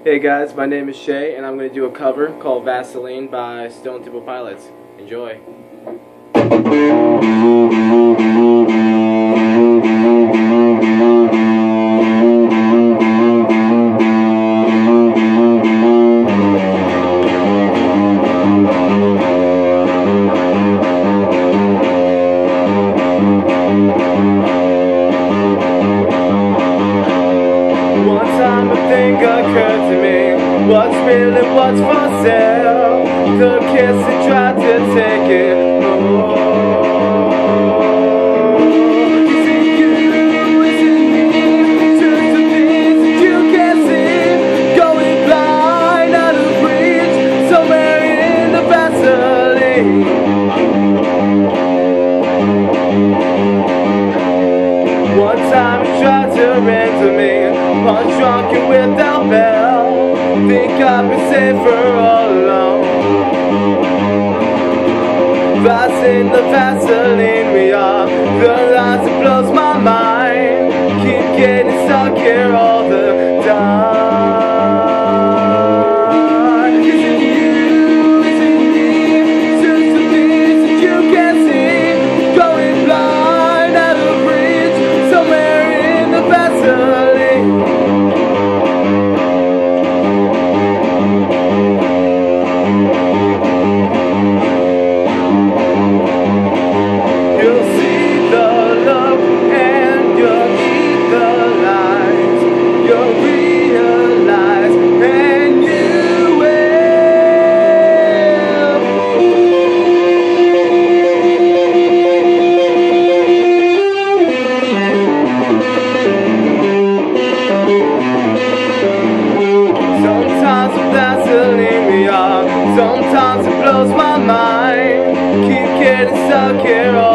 Hey guys, my name is Shay, and I'm going to do a cover called Vaseline by Stone Temple Pilots. Enjoy. One time a thing occurred to me, what's real and what's for sale. The kiss that tried to take it more. Is it you, is it me? Just the things that you can't see. Going blind out of reach, somewhere in the Vaseline. One time you tried to rent me, punch drunk and without bell. Think I've been safer all alone. Rising the Vaseline we are, the lines that blows my mind. Keep getting stuck here all the time. Is it you, is it me? Just the things that you can't see. Going blind out of reach, somewhere in the Vaseline. Sometimes it blows my mind. Keep getting stuck here all